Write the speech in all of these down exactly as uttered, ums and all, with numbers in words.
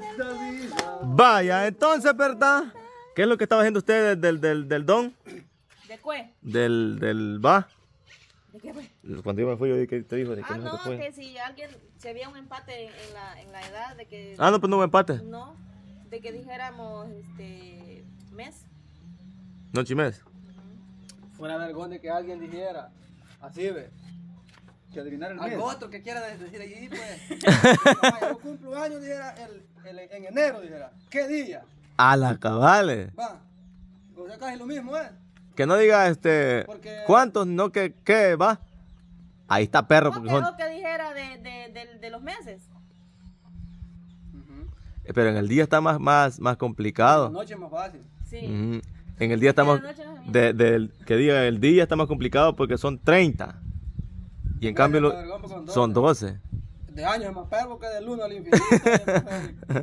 Vaya, entonces, ¿verdad? ¿Qué es lo que estaba haciendo usted del, del, del don? ¿De qué? Del, del va. ¿De qué fue? Cuando yo me fui, yo ¿qué te dijo? ¿De que Ah, no, no, se puede? que si alguien, si había un empate en la, en la edad de que... Ah, no, pues no hubo empate. No, de que dijéramos, este, mes. Noche y mes. Fuera vergüenza de que alguien dijera, así ve. Que adivinar el mes. Algo otro que quiera decir allí, pues. Vaya, yo cumplo años, dijera, el, el, en enero, dijera. ¿Qué día? A las cabales. Va. O sea, casi lo mismo, ¿eh? Que no diga, este, Porque- ¿cuántos? No, que, ¿qué va? Ahí está perro. O Porque que, son... o que dijera de, de, de, de los meses. Uh-huh. Pero en el día está más, más, más complicado. La noche es más fácil. Sí. Ujú. En el día está En la más... noche no es bien. De, del- que diga, el día está más complicado porque son treinta. Y en Bueno, cambio lo- la vergüenza son doce. son doce. De años es más perro que del uno al infinito. es más perro.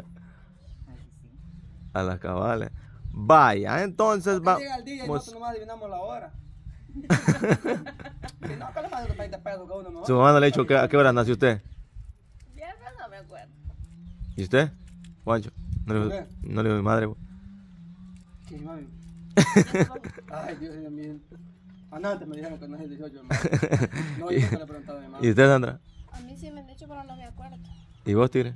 A las cabales. Vaya, entonces Que llega el día y vamos. nosotros nomás adivinamos la hora. Si no, que le mando veinte pesos cada uno mejor. Su mamá no le ha dicho que- a qué hora nació usted. Ya no me acuerdo. ¿Y usted? Juancho. No le, ¿Qué? no le dijo mi madre. Bo. ¿Qué, mami? Ay, Dios mío. Antes me dijeron que no es el dieciocho, hermano. No, yo nunca le he preguntado a mi mamá. ¿Y usted, Sandra? A mí sí me han dicho, pero no me acuerdo. ¿Y vos, Tigre?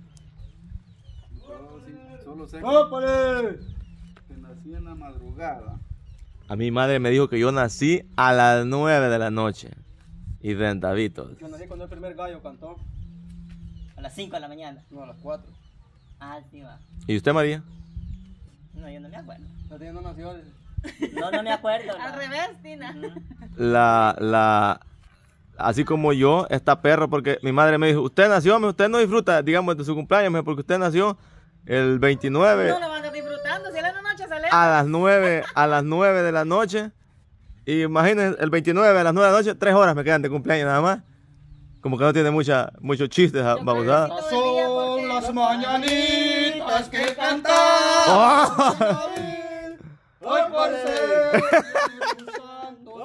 Yo sí, solo sé ¡Ópale! que nací en la madrugada. A mi madre me dijo que yo nací a las nueve de la noche. Y rentavitos. Yo nací cuando el primer gallo cantó. A las cinco de la mañana. No, a las cuatro. Ah, sí va. ¿Y usted, María? No, yo no me acuerdo. La tía no nació. No, no me acuerdo. Al no. revés, Tina. La, la, así como yo, está perro porque mi madre me dijo, usted nació, me- usted no disfruta, digamos, de su cumpleaños, me dijo, porque usted nació el veintinueve No lo van a estar disfrutando. Si a la noche sale. a las nueve, a las nueve de la noche. Y imagínense, el veintinueve a las nueve de la noche, tres horas me quedan de cumpleaños nada más. Como que no tiene mucha, muchos chistes, babosadas. Son las mañanitas que cantan. ¡Oh! Hoy por ser Espíritu Santo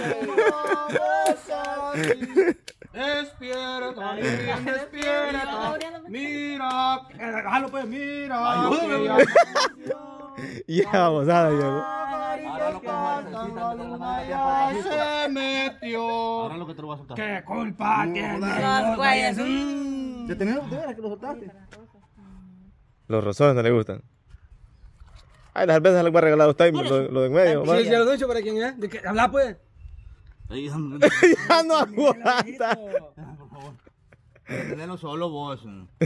que lo despierta, bien, despierta. Mira, déjalo pues, mira. Ayúdame. Ya, babosada, ya. Se metió. Ahora lo que te lo voy a soltar. ¿Qué culpa tiene? Los güeyes. ¿Ya tenías de veras que lo soltaste? Los rosones no le gustan. Ay, las veces le voy a regalar a usted lo, lo de en medio. Sí, man. ya lo he dicho para quién es. ¿De qué? Habla pues. Ahí, déjame. Ya no aguanta. Por favor. Tenelo solo vos.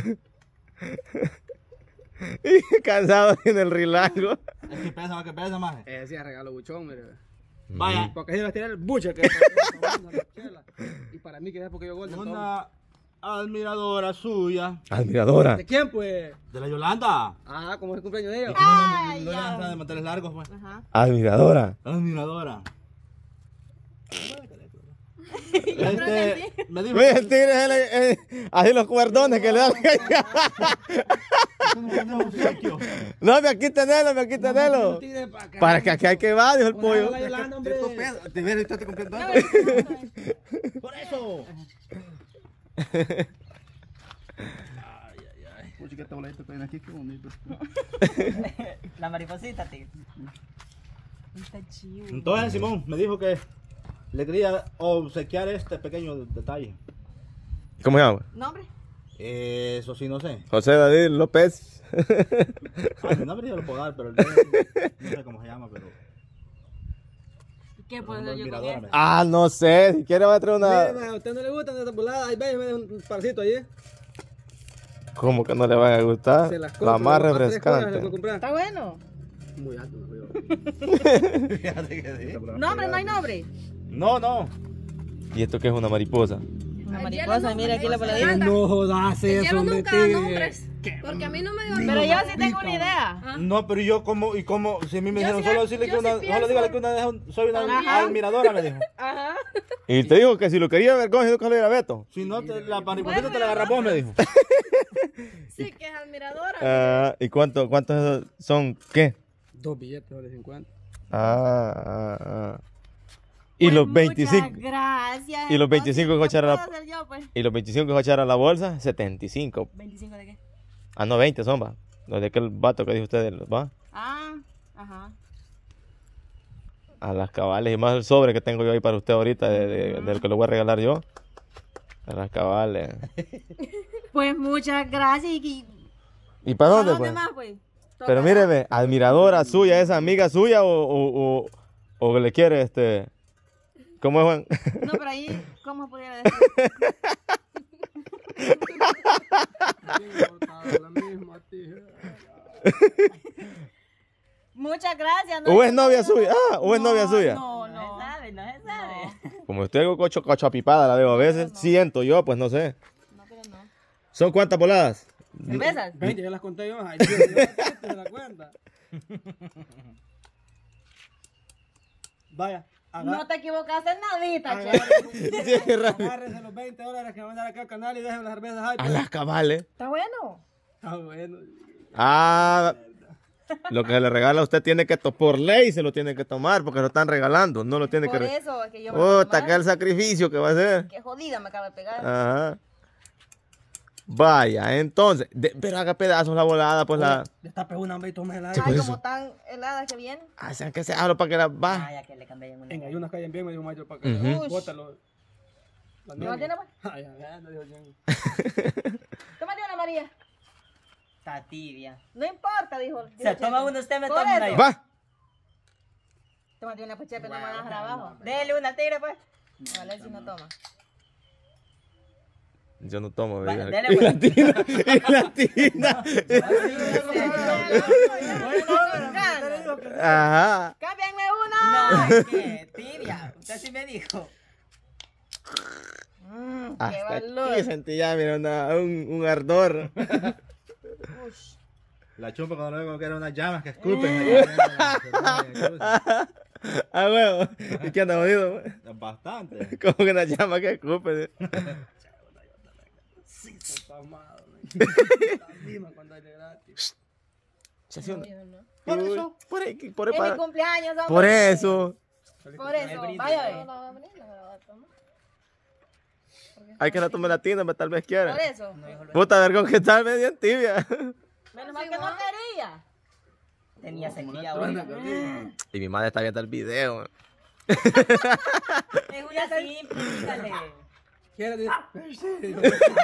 Cansado en el rilango. Es que pesa, más que pesa, más. Eh, sí, regalo buchón, mire. Vaya. Porque si le va a tirar el buche que y para mí que es porque yo gordo. Una admiradora suya. Admiradora. ¿De quién pues? De la Yolanda. Ah, como es el cumpleaños de ella. Ay, No le ya. dan de manteles largos, pues. Ajá. Admiradora. Admiradora. Este, me dijo Mira el tigre, él, eh, así los cuerdones que le dan. No, me aquí tenelo, me aquí tenelo. Para que aquí hay que va, dijo el pollo. ¿De veras estás completo? Por eso. Pucha, que esta boladita que viene aquí, qué bonito. La mariposita, tío. Está chido. Entonces Simón me dijo que le quería obsequiar este pequeño detalle. ¿Cómo se llama? ¿Nombre? Eso sí, no sé. José David López. Ay, el nombre yo lo puedo dar, pero el nombre no sé cómo se llama, pero... ¿Qué puedo hacer yo con Admiradora, eso? me- Ah, no sé. Si quiere va a traer una. Mire, a usted no le gustan estas voladas. Ahí ve, me deja un parcito ahí. ¿Cómo que no le van a gustar? Se las compro, La más a tres cosas le puedo refrescante. comprar. Está bueno. Muy alto, me veo. Fíjate que sí. ¿Nombre? ¿No hay nombre? No, no. ¿Y esto qué es una mariposa? Una mariposa, mira aquí la voladita. No jodas El eso, hielo hombre, nunca da tigre. nombres. Porque a mí no me dio Pero yo sí tengo una idea. No, pero yo como, y como, si a mí me Yo dijeron sí- solo decirle yo que sí una, pienso- solo dígale que una de- soy una También. admiradora, me dijo. Ajá. Y te dijo que si lo quería ver con nunca lo iba a Beto. Si no, te, la mariposita te la agarras vos, me dijo. Sí, que es admiradora. Ah, ¿y cuánto, cuántos son qué? Dos billetes de cincuenta. Ah, ah, ah. Y Pues los muchas veinticinco. gracias. Y los veinticinco que Entonces, voy a echar a ¿qué la- puedo hacer yo, pues? Y los veinticinco que va a echar a la bolsa, setenta y cinco. ¿veinticinco de qué? Ah, no, veinte son, va. Los de aquel vato que dijo usted, va. Ah, ajá. A las cabales y más el sobre que tengo yo ahí para usted ahorita, de, de- del que le voy a regalar yo. A las cabales. Pues muchas gracias. ¿Y, ¿Y para ¿a dónde, dónde pues? más, pues? Pero Toca- míreme, admiradora suya, ¿es amiga suya o, o, o, o le quiere este? ¿Cómo es, Juan? No, pero ahí, ¿cómo pudiera decir? La misma tijera. Muchas gracias. ¿no? ¿O es novia suya? Ah, ¿o es novia suya? No, No, no. se sabe, no se sabe. Como usted algo cocho, cocho apipada la veo a veces. Siento yo, pues no sé. No, pero no. ¿Son cuántas voladas? ¿Cervezas? veinte, ya las conté yo. Ay, Dios, yo no se la cuenta. Vaya, No te equivocaste en nadita, Agarre- che. Sí, rápido. agárrese los veinte dólares que van a dar acá al canal y dejen las cervezas ahí. A pues. las cabales. ¿Está bueno? Ah, bueno. Ah, lo que se le regala a usted tiene que, to- por ley se lo tiene que tomar porque lo están regalando. No lo tiene Por que... re- eso es que yo me voy a Oh, tomar. taca el sacrificio que va a hacer. Qué jodida me acaba de pegar. Ajá. Vaya, entonces, de- pero haga pedazos la volada, pues la... Destape una hombre y tome el Sí, aire. pues Ay, eso. como tan heladas que vienen. Hacen que se abra para que la va. Ah, ya que le cambié una. En ayunas caen bien, me dijo maestro, para que Ujú. bótalo. La ¿No niña. tiene, pues? Ay, ay, ay, no dijo bien. Tómate una, María. Está tibia. No importa, dijo. Se dijo toma Chepe. uno, usted me Por toma una eso. yo. Va. Tómate una, pues, Chepe, no me vas a dejar abajo. Dele una tigre, pues. Ojalá si no toma. Yo no tomo Va, bebida. dele, Y pues. latina, y latina. Ajá. ¡Cámbienme una! No, es que tibia. Usted sí me dijo. Mm, ¡Qué Hasta valor! aquí sentí ya, mira, una- un, un ardor. Ush. La chupa cuando luego que eran unas llamas que escupen. Ah, huevo. ¿Y qué anda jodido? Bastante. Como que una llama que escupe. Sí, está amado. La misma cuando hay de gratis. Se hace una- Yo no. Por Uy, eso. Por, ahí, por, ahí Es mi para- cumpleaños, hombre. por eso. Por eso. brindis. Vaya, No ve. la voy a abrir, no me la voy a tomar. Hay que la tome latina, pero tal vez quiera. Por eso. Puta vergón que tal vez bien tibia. Menos mal que no quería. Tenía sequía, Truena, güey. Gabriel. Y mi madre está viendo el video. Es una simple, dígale. ¿Quieres decir?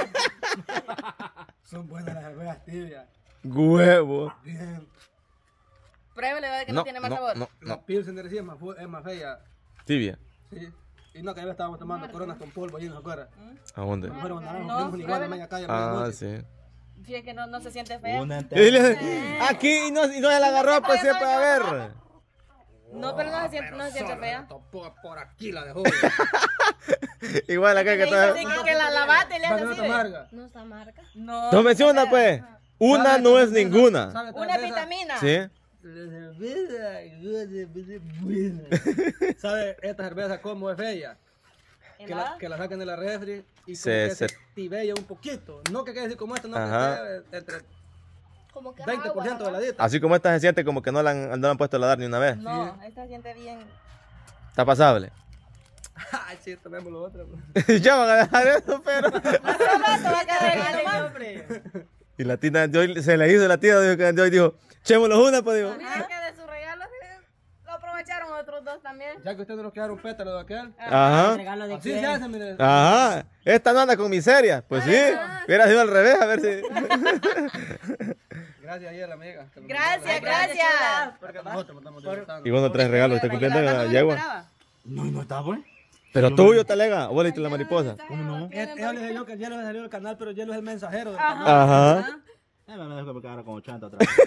Son buenas las cervezas tibias. Huevo. Bien. Pruébele, a ver que no, tiene más no, sabor. no, La no. Pilsen de recién es más, fu- es más fea. Tibia. Sí. Y no, que ya estábamos tomando coronas con polvo allí, ¿no se acuerda? ¿A dónde? Nos fueron naranjos, No, fuimos igual a pruébela. media calle a Ah, medianoche. sí. Fíjate que no, no se siente fea. Una Y entera. le- Aquí y no, y no se la agarró, pues siempre a ver. No, pero no se siente, no se siente fea. Topó por aquí la dejó. Igual acá que Le hizo está. así que, que la lavaste y le hace Para que no así. te ve. amarga. No está marca. No. Tómese una, pues. Una ¿Sabe no esta es cerveza? ninguna. ¿Sabe esta Una cerveza? vitamina. ¿Sí? La cerveza, buena. ¿Sabe esta cerveza cómo es fea? Que la, ¿Helada? que la saquen de la refri y como Se- que se, se- tibella un poquito. No que quede así como esta, no Ajá. que esté entre Como que veinte por ciento de agua, la dieta. Así como esta se siente como que no la han, no la han puesto a ladar ni una vez. No, esta se siente bien. Está pasable. Ay, sí, tomemos lo otro. pues. Ya van a dejar eso, pero. Solo esto va a quedar Dale, nomás. hombre. Y la tina de hoy se le hizo la tía de hoy, de hoy dijo, echémoslos una, pues digo. Mira que de su regalo sí, lo aprovecharon otros dos también. Ya que ustedes nos quedaron pétalos de aquel. Ajá. Regalo de Así se quién. hace, mire. Ajá. Esta no anda con miseria. Pues sí. Hubiera sido al revés, a ver si. Gracias ayer, amiga. que nos Gracias, mandaron. gracias. Porque nosotros nos estamos disfrutando. Y vos no traes regalos, te cumpliendo la yegua. No, no está, pues. Pero tuyo, talega. Vos le diste la mariposa. ¿Cómo no? Él, él le dijo que ya le salió el canal, pero ya no es el mensajero del Ajá. canal. Ajá. Eh, me dejo que quedara con ochenta otra vez.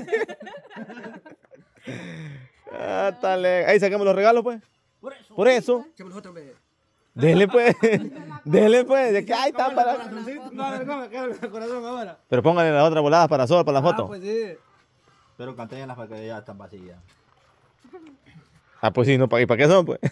Ah, talega. Ahí saquemos los regalos, pues. Por eso. Por eso. Echémosle otro, hombre. Dele, pues. Dele, pues. De que ahí está para. Corazoncito. No, a ver, no, me queda el corazón ahora. Pero póngale las otras voladas para sol, para la Ah, foto. pues sí. Pero cantéenlas para que ya están vacías. Ah, pues sí, no, ¿y para qué son, pues?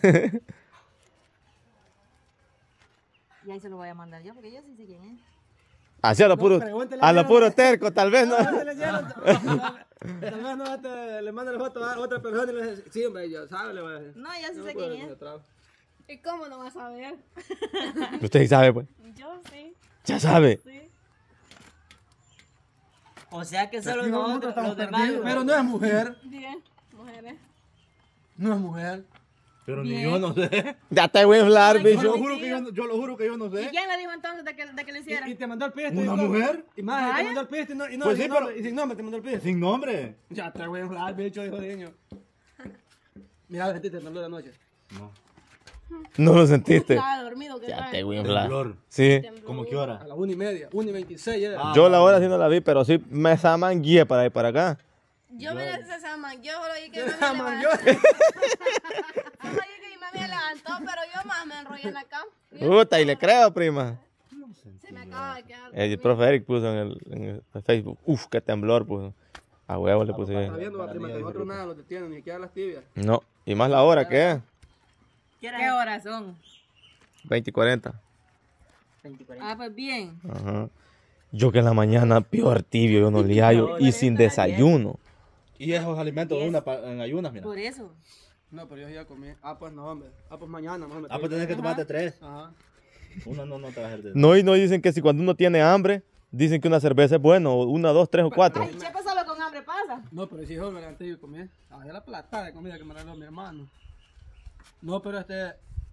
Y ahí se lo voy a mandar yo porque yo sí sé quién es. Así a lo No, puro, pregúntele a a lo él. puro terco, tal vez, ¿no? Tal vez no este, le manda la foto a otra persona y le dice, sí, hombre, yo sabe, le voy a decir. No, yo sí No sé puedo quién decir es. otra vez. ¿Y cómo no vas a ver? Usted sí sabe, pues. Yo sí, Ya sabe. sí. O sea que solo Nosotros nosotros, estamos los demás. perdidos. Pero no es mujer. Bien, mujeres. No es mujer. Pero ni yo no sé. Ya te voy a hablar, Yo lo bicho. juro que yo, no- yo lo juro que yo no ¿Y sé. quién le dijo entonces de que, de que lo hiciera? Y, y te mandó el pisto. ¿Una y todo. mujer? Y más, y te Vaya. mandó el pisto y no, y no, Pues y sí, sin pero- nombre, y sin nombre te mandó el pisto. Sin nombre. Ya te voy a hablar, bicho, hijo de niño. Mira, a ti te tembló de noche. No. No lo sentiste. Estaba dormido, ¿qué Ya tal? te voy a hablar. Temblor. Sí. ¿Cómo qué hora? A las una y media, una y veintiséis era. Ah. Yo la hora sí no la vi, pero sí me samangué para ir para acá. Yo me la saman, yo solo oí que Yo mi la mami man- levantó. Solo oí que mi mami me levantó, pero yo más me enrollé en la cama. Puta, y le creo, prima. Se me acaba de quedar. El profe Eric puso en el, en el Facebook. Uf, qué temblor puso. A huevo le puse. Está viendo, va, prima, que nosotros nada nos detienen, ni siquiera las tibias. No. Y más la hora, ¿qué es? ¿Qué horas son? veinte y cuarenta. Ah, pues bien. Ajá. Yo que en la mañana peor tibio, yo no le hallo. Y sin desayuno. Y esos alimentos de una pa- en ayunas, mira. Por eso. No, pero yo ya comí. Ah, pues no, hombre. Ah, pues mañana, no, hombre. Ah, pues tenés que tomarte tres. Ajá. Una no, no te va a hacer de No, y no dicen que si cuando uno tiene hambre, dicen que una cerveza es bueno. o Una, dos, tres o cuatro. Ay, Chepe solo con hambre pasa. No, pero si yo me levanté y comí. Ah, ya la plata de comida que me regaló mi hermano. No, pero este.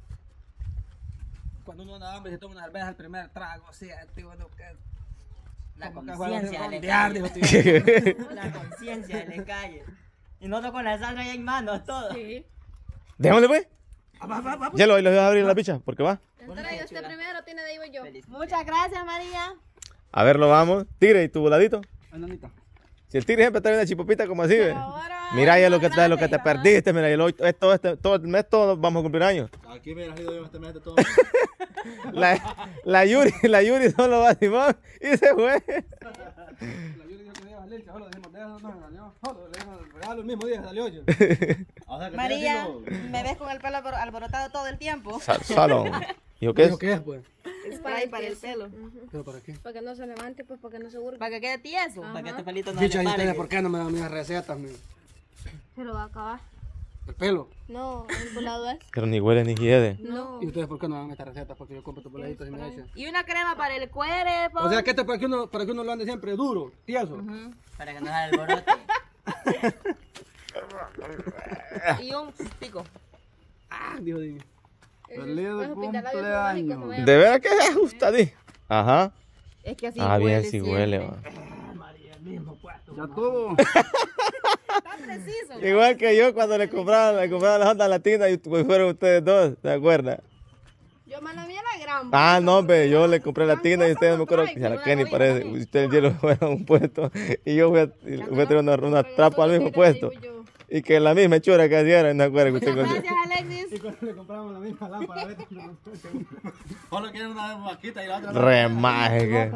Cuando uno anda hambre, se toma una cerveza el primer trago, así, tío, bueno, que. La como que conciencia juega a le rondear, cae. dijo, tío. La conciencia le cae. Y nosotros con la salsa ya en manos, todo. Sí. Déjame, pues. Ah, va, va, va, Ya lo, lo voy a abrir la picha, porque va. Entonces yo usted primero, tiene de ahí voy yo. Feliz. Muchas gracias, María. A ver, lo vamos. Tigre, ¿y tu voladito? Ay, nanita. Si el tigre siempre trae una chipopita como así, ve. Ahora. Mira ya lo que, más trae, lo que te grande, ajá. perdiste, mira, y lo- esto, este, todo el mes todo vamos a cumplir años. Aquí me has ido yo este mes de todo. La, la Yuri, la Yuri solo va a Simón y se fue. La Yuri dijo que iba a salir, solo dijimos, déjanos, nos engañó. Solo le dimos el regalo el mismo día que salió yo. O sea, que María, tienes hilo. me ves con el pelo albor- alborotado todo el tiempo. Sa- Salón. ¿Yo qué ¿Dijo es? qué es, pues? Spray para el pelo. ¿Pero para qué? Para que no se levante, pues, para que no se burle. Para que quede tieso. Para que este pelito no Bicha, le ¿y ustedes pare. por qué no me dan mis recetas, mi? Se lo va a acabar. El pelo. No, el volado es. Pero ni huele ni hiede. No. ¿Y ustedes por qué no me dan estas recetas? Porque yo compro tus peladitos y me echan. Y una crema para el cuerpo. O sea, que esto para que uno, para que uno lo ande siempre duro, tieso. Ujú, para que no haga alborote. Y un pico. Ah, Dios mío. Feliz cumpleaños. ¿De veras que es ajustadí? Ajá. Es que así Ah, huele bien, sí siempre. huele, va. Ya todo. Está preciso. Igual que yo cuando le compraba, le compraba las ondas latinas y pues fueron ustedes dos, ¿se acuerdan? Yo me la vi a la gran. Ah, no, hombre, yo le compré la tienda y ustedes no me acuerdo trae, que a la con Kenny una parece. rodilla Ustedes ya lo fueron a un puesto y yo fui a, y fui a tener una, una trapa al mismo puesto. Y que la misma hechura que hacía, no acuerdo que usted consiguió. Gracias, Alexis. Y cuando le compramos la misma lámpara, ¿ves? Solo quieren una vaquita y la otra. Remaje que.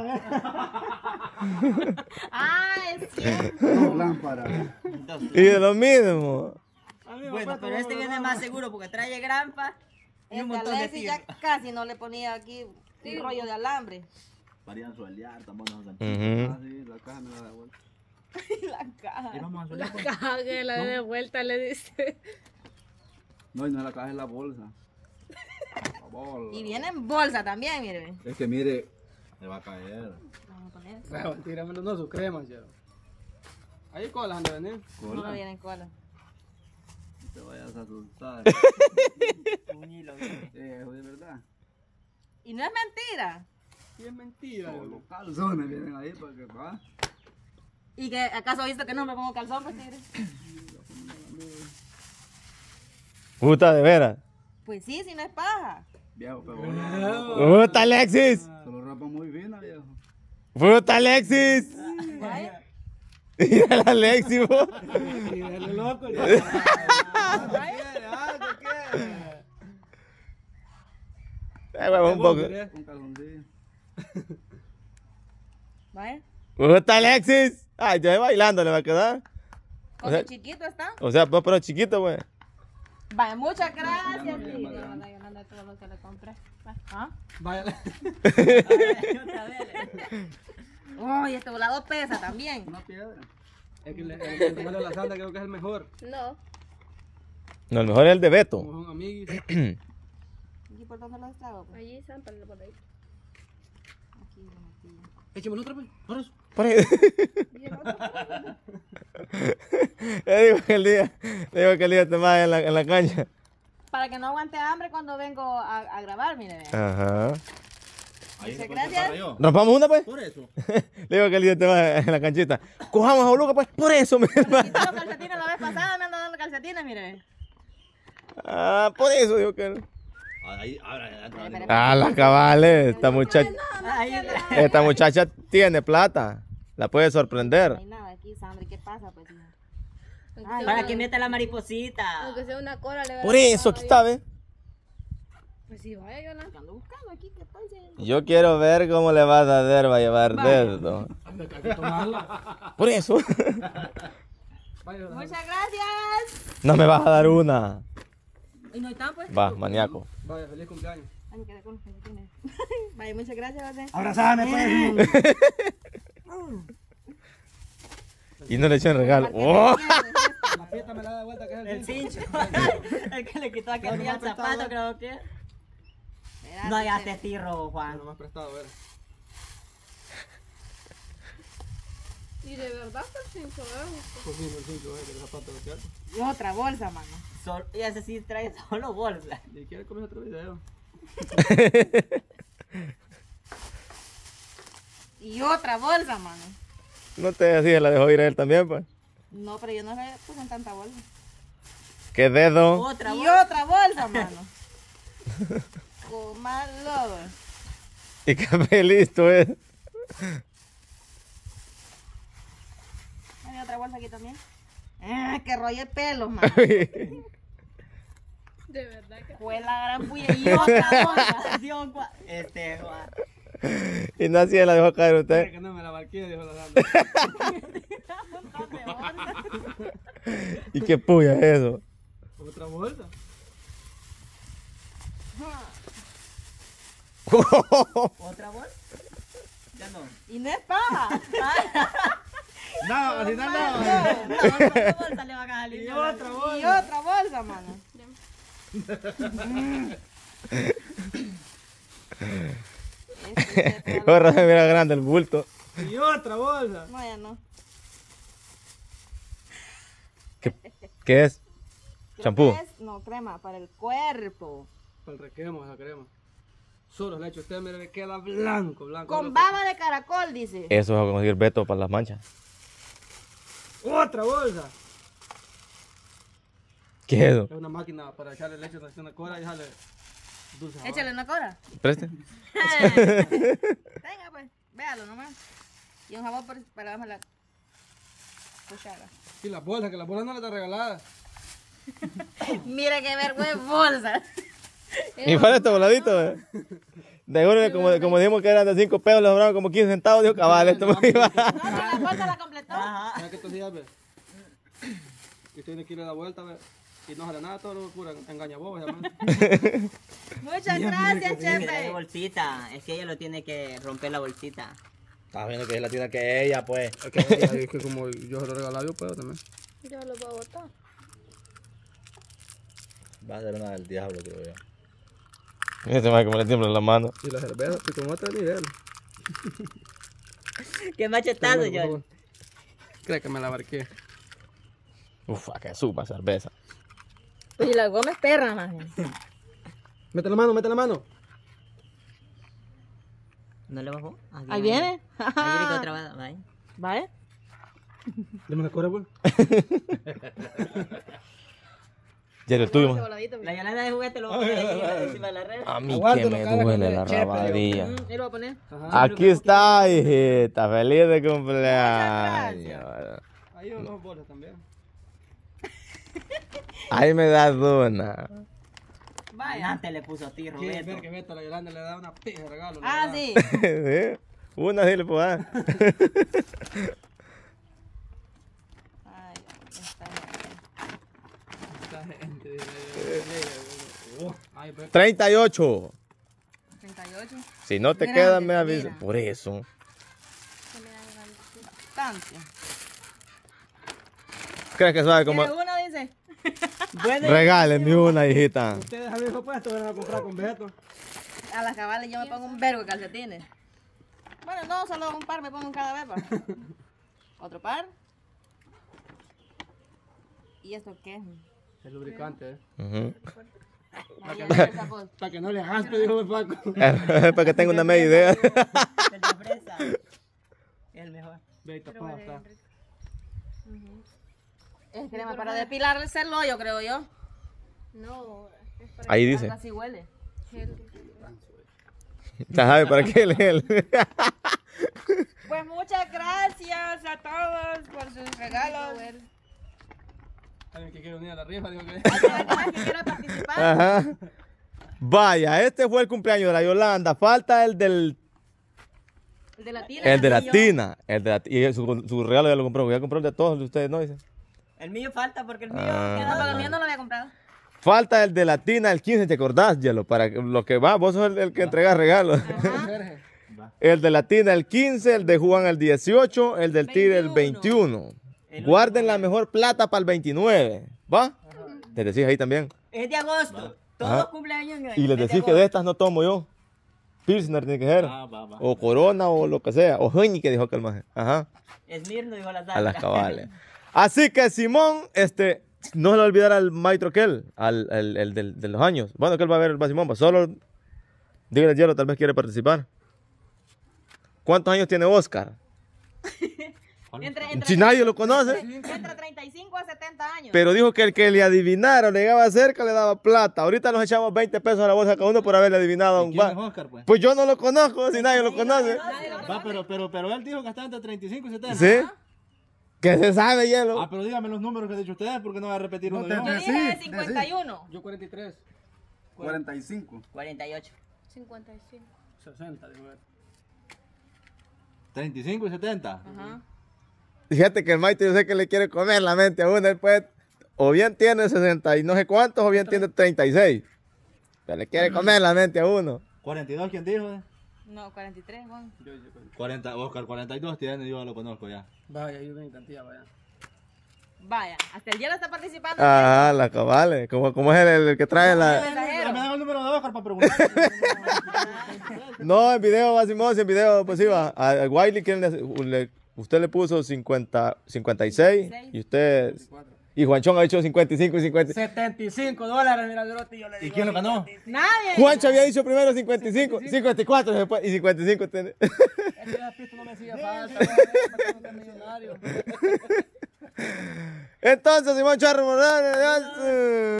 Ah, es cierto. Lámpara. Y de lo mismo. Bueno, pero este viene más seguro porque trae grampa y un Este montón de Alexis ya tierra. casi no le ponía aquí un rollo de alambre. Varían suelear, estamos en Ujú. Ah, sí, la caja me la da vuelta. La caja. Y vamos a solear, pues. Caja que la de vuelta le dice. No, y no es la caja, es la bolsa. La bolsa. Y viene en bolsa también, miren. Es que mire, Le va a caer. Vamos a poner. Feo, tíramelo, no su crema, chero. Ahí colas han de venir. No cola, viene en cola. no te vayas a asustar. Un hilo. ¿no? Eh, eso es verdad. Y no es mentira. Sí, es mentira. Los calzones vienen ahí para que va. ¿Y que acaso has visto que no me pongo calzón, pues, tigre? Puta, de veras. Pues sí, si no es paja. Viejo, pero Puta, Alexis. se lo rapa muy fina, viejo. Puta, Alexis. Vaya. Y el Alexis, vos. Y déjalo loco, ya. Eh, huevo, un poco. Un calzoncillo. Vaya. Puta, Alexis. Ay, yo bailando le va a quedar. Con O sea- el chiquito está. O sea, pues, pero chiquito, pues. Vaya, muchas gracias, tigre. Yolanda, Yolanda, todo lo que le compré. ¿Ah? Vaya. Otra vez. Uy, este volador pesa también. Una piedra. Es que le- el el regalo de la santa creo que es el mejor. No. No, el mejor es el de Beto. Como son amiguis. ¿Y por dónde lo trago? Pues? Allí están, pero por ahí. Aquí, aquí. Échemelo otra vez. Por eso. Por ahí. Y el otro aquel día, le digo aquel día este más en la, en la cancha. Para que no aguante hambre cuando vengo a, a grabar, mire. Ajá. Muchas gracias. ¿Nos vamos una pues? Por eso. Le digo aquel día este más en la canchita. Cojamos a Boluca pues, por eso, mi hermano. Quitó los calcetines la vez pasada, me ando dando calcetines, mire. Ah, por eso digo que... Ahí, ahora, Ah, las cabales, esta muchacha, Ahí, esta muchacha tiene plata. La puede No sorprender. hay nada aquí, Sandra. ¿Qué pasa, pues? hija? para que meta la mariposita. Aunque sea una cora, le Por eso, aquí está, ¿ves? Pues sí, vaya, yo no. Ando buscando aquí, ¿qué pasa? Yo quiero ver cómo le vas a dar, va a llevar dedo. Hay que tomarla. Por eso. Vaya, Muchas gracias. No me vas a dar una. ¿Y no están, pues? Va, maníaco. vaya, feliz cumpleaños. Ay, me quedé con los calcetines. Vaya, muchas gracias, José. Abrazame, pues. Y no le echan regalo. ¡Oh! La fiesta me la da de vuelta, que es el El cincho. cincho. El que le quitó aquel día el zapato, creo que. Espérate, No, ya che. te tiro, Juan. No me has prestado, a ver. Y de verdad, pues sin saber. Pues sí, el cincho, eh, el zapato de cierto. Y otra bolsa, mano. Sol- y ese sí trae solo bolsa. ¿Y quieres comer otro video? Y otra bolsa, mano. No te decía, la dejó ir a él también, pues. No, pero yo no le puse en tanta bolsa. ¿Qué dedo? Otra Y bolsa. otra bolsa, mano. Coma lobo. Y qué feliz tú es. Hay otra bolsa aquí también. Ah, que rolle pelos, mano. De verdad que. Fue la gran puya. Y otra bolsa. Dios, Juan. Este, Juan. Y no así la dejó caer usted. Que no me la barqué, dijo la Sandra. Un montón de bolsas. ¿Y qué puya es eso? Otra bolsa. ¿Otra bolsa? Ya no. Y no es paja. No, así no, no. No, otra bolsa le van a salir. Y otra bolsa. Y otra bolsa, mano. Este, este, Ahora se mira grande el bulto. Y otra bolsa. No, ya no. ¿Qué, qué es? Creo ¿Champú? que es- No, crema, para el cuerpo. Para el requemo, esa crema. Solo le echo usted, mire, le queda blanco, blanco. Con baba de caracol, dice. Eso es a conseguir Beto para las manchas. Otra bolsa. ¿Qué es eso? Es una máquina para echarle leche a una cora y dejarle dulce. sabor. Échale una cora. Preste. Venga, pues, véalo nomás. Y un jabón por- para darme la cuchara. Y las bolsas, que las bolsas no le están regaladas. Mira qué vergüenza bolsa. Y para esto voladito, eh. De uno, como, como dijimos que eran de cinco pesos, le sobraron como quince centavos. Dijo, cabal, esto me iba. No, si la bolsa la completó. Ajá. ¿Sabes qué te decía, ve? Y tiene que irle la vuelta, ve. Y no sale nada, todo lo pura engaña bobos, hermano. Muchas gracias, Mira, de chefe. bolsita. Es que ella lo tiene que romper la bolsita. Estás viendo que es la tienda que ella, pues. Es que, es que como yo se lo he regalado, yo puedo también. Yo lo puedo botar. Va a ser una del diablo, creo yo. Este más como le tiembla la mano. Y la cerveza, y con otro nivel. Qué machetazo, Por yo. favor. Cree que me la barqué. Ufa, que supa cerveza. Y la goma es perra, man. Mete la mano, mete la mano. ¿No le bajó? Aquí Ahí no. viene. Ahí viene que otra vez. Ahí. ¿Vale? Deme una cora, pues. Ya el tuyo, man. La Yolanda de juguete lo va a poner encima, encima de la red. A mí que Aguántalo, me cara, duele que la me chepe, rabadilla. Mm, y lo voy a poner. Ajá. Aquí está, hijita. Feliz de cumpleaños. Ahí hay dos bolsas también. Ahí me das una. Vaya. Antes le puso a ti, Quiere ver Roberto. que Beto a la Yolanda le da una pija de regalo. le Ah, da. sí. ¿Sí? Una sí le puedo dar. Ay, está Esta gente, dice, eh, eh, ay, ve- treinta y ocho. treinta y ocho. Si no te Grande, quedan, me avisas. mira. Por eso. Tanto. ¿Crees que sabe cómo? ¿Quiere uno, dice? Regálenme una, hijita. Ustedes a mi hijo puesto van a comprar con Beto. A las cabales yo me pongo un vergo de calcetines. Bueno, no, solo un par me pongo cada vez, pa. Otro par. ¿Y esto qué es? El lubricante, ¿eh? Ujú. Vaya, esa voz. Para que no le jaspe, dijo el Paco. Para que tenga una media idea. El de fresa. Es el mejor. Ve, tapado está. Es crema para depilarse el yo creo yo. No, es para Ahí dice. Algo así huele. Ya sabe para qué leer. Pues muchas gracias a todos por sus regalos. Alguien que quiere unir a la rifa, digo que. ¿Alguien más que quiera participar? Ajá. Vaya, este fue el cumpleaños de la Yolanda. Falta el del. El de la tira. El de la Tina. El de la, y su, su regalo ya lo compró. Ya compró el de todos ustedes, ¿no? Dicen. El mío falta porque el mío Ah. queda No, para pero el el mío no lo había comprado. Falta el de la Tina el quince, ¿te acordás, Yelo? Para que- lo que va, vos sos el, el que entrega regalos. Sergio. El de la Tina el quince, el de Juan el dieciocho, el del Tigre el veintiuno. Guarden la mejor plata para el veintinueve. ¿Va? Te decís ahí también. Es de agosto. Todos Ajá. cumpleaños en Y les es de decís que agosto. de estas no tomo yo. Pilsner tiene que ser. Ah, va, va. O Corona o lo que sea. O Honey que dijo que el maje. Ajá. Esmirno dijo la A las santa. cabales. Así que Simón, este, no se le olvidara al maestro aquel, al, al- el del- de los años. Bueno, que él va a ver el Simón, pues solo dígale a Hielo, tal vez quiere participar. ¿Cuántos años tiene Oscar? Entre, entre, Si nadie lo conoce. entre treinta y cinco a setenta años. Pero dijo que el que le adivinara o le llegaba cerca le daba plata. Ahorita nos echamos veinte pesos a la bolsa cada uno por haberle adivinado a un ¿Quién es va. Oscar, pues? Pues yo no lo conozco, si nadie lo conoce. Va, pero, pero, pero él dijo que está entre treinta y cinco y setenta. ¿Sí? ¿Qué se sabe, Hielo? Ah, pero dígame los números que han dicho ustedes porque no voy a repetir No uno te- yo. Yo Sí, dije sí. cincuenta y uno. Yo cuarenta y tres. cuarenta y cinco. cuarenta y ocho. cincuenta y cinco. sesenta, digo él. treinta y cinco y setenta. Ajá. Fíjate que el maestro yo sé que le quiere comer la mente a uno. Él puede, o bien tiene sesenta y no sé cuántos, o bien tiene treinta y seis. Pero le quiere comer la mente a uno. cuarenta y dos, ¿quién dijo? eh? No, cuarenta y tres, Juan. Yo, yo, yo. cuarenta, Oscar, cuarenta y dos tiene, yo lo conozco ya. Vaya, yo ni tantía, vaya. Vaya, hasta el hielo está participando. Ah, la cabales. Como, como es el, el que trae la. Mensajero. Me dan el número de Oscar para preguntar. No, en video va Simón, en video pues iba. A, a Wiley, ¿quién le, le- usted le puso cincuenta, cincuenta y seis y usted. Y Juanchón ha hecho cincuenta y cinco y cincuenta. setenta y cinco dólares, mira, Grotti, yo le ¿Y digo. quién lo ganó? Nadie. Juancho había dicho primero cincuenta y cinco, cincuenta y cuatro después, y cincuenta y cinco tiene. Ese pista no me hacía falta, no, para que no sea millonario. Entonces, Simón Charro Morales.